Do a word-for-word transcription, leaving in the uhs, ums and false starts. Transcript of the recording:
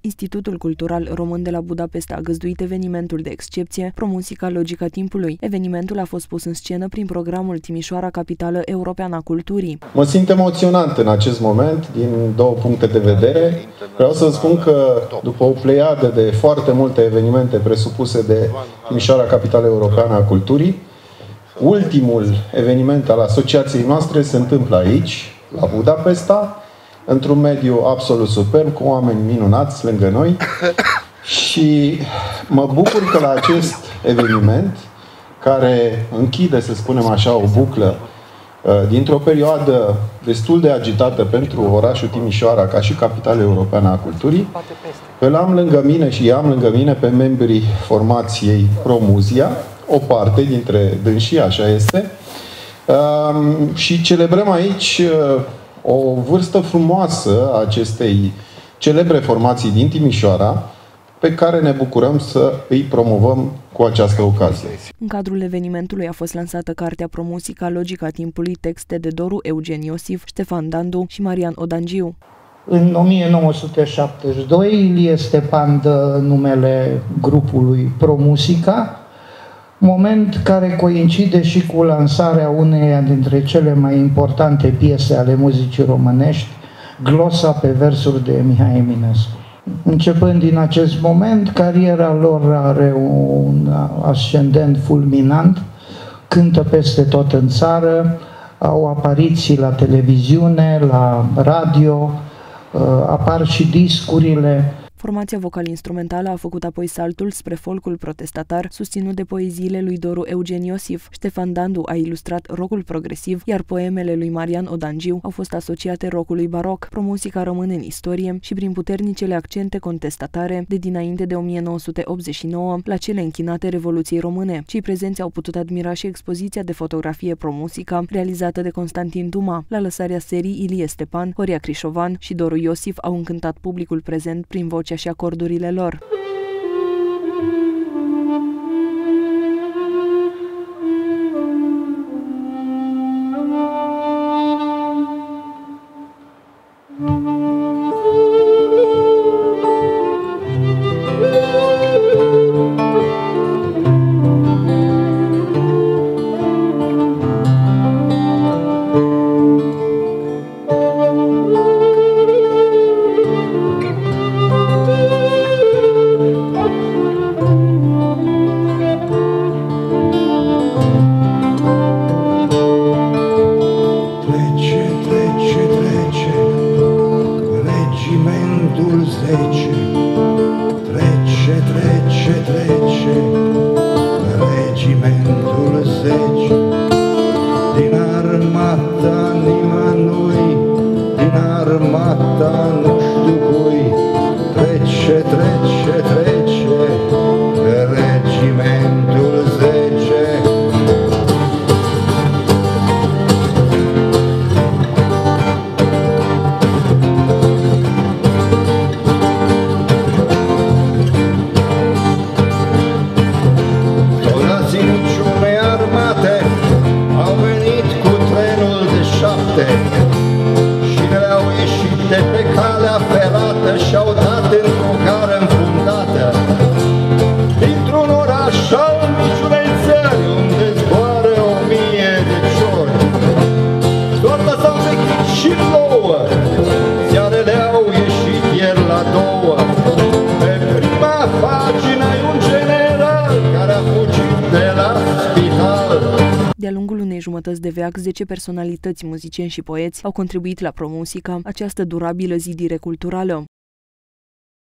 Institutul Cultural Român de la Budapesta a găzduit evenimentul de excepție ProMusica Logica Timpului. Evenimentul a fost pus în scenă prin programul Timișoara, capitală europeană a culturii. Mă simt emoționant în acest moment, din două puncte de vedere. Vreau să spun că după o pleiadă de foarte multe evenimente presupuse de Timișoara, capitală europeană a culturii, ultimul eveniment al asociației noastre se întâmplă aici, la Budapesta, într-un mediu absolut superb, cu oameni minunați lângă noi. Și mă bucur că la acest eveniment, care închide, să spunem așa, o buclă dintr-o perioadă destul de agitată pentru orașul Timișoara, ca și capitală europeană a culturii, îl am lângă mine și am lângă mine pe membrii formației ProMusia, o parte dintre dânsii, așa este, și celebrăm aici o vârstă frumoasă a acestei celebre formații din Timișoara, pe care ne bucurăm să îi promovăm cu această ocazie. În cadrul evenimentului a fost lansată cartea ProMusica Logica Timpului, texte de Doru Eugen Iosif, Ștefan Dandu și Marian Odangiu. În o mie nouă sute șaptezeci și doi, Ilie Stepan dă numele grupului ProMusica, moment care coincide și cu lansarea uneia dintre cele mai importante piese ale muzicii românești, Glosa pe versuri de Mihai Eminescu. Începând din acest moment, cariera lor are un ascendent fulminant, cântă peste tot în țară, au apariții la televiziune, la radio, apar și discurile. Formația vocal-instrumentală a făcut apoi saltul spre folcul protestatar, susținut de poeziile lui Doru Eugen Iosif. Ștefan Dandu a ilustrat rockul progresiv, iar poemele lui Marian Odangiu au fost asociate rockului baroc. ProMusica rămâne în istorie și prin puternicele accente contestatare de dinainte de o mie nouă sute optzeci și nouă la cele închinate Revoluției Române. Cei prezenți au putut admira și expoziția de fotografie ProMusica, realizată de Constantin Duma. La lăsarea serii, Ilie Stepan, Horia Crișovan și Doru Iosif au încântat publicul prezent prin vocea și acordurile lor. Trece, trece, trece, regimentul zece, din armata nimănui, din armata nu știu cui. Trece, trece, trece, regimentul zece. Și le-au ieșit de pe calea ferată și-au dat într-o gară înfundată, dintr-un oraș al miciunei țări, unde zboară o mie de ciori. Soarta s-a învechit și nouă, ziarele au ieșit ieri la două. Pe prima pagină e un general care a fugit de la spital. De-a lungul unei jumătăți de veac, zece personalități, muzicieni și poeți au contribuit la ProMusica, această durabilă zidire culturală.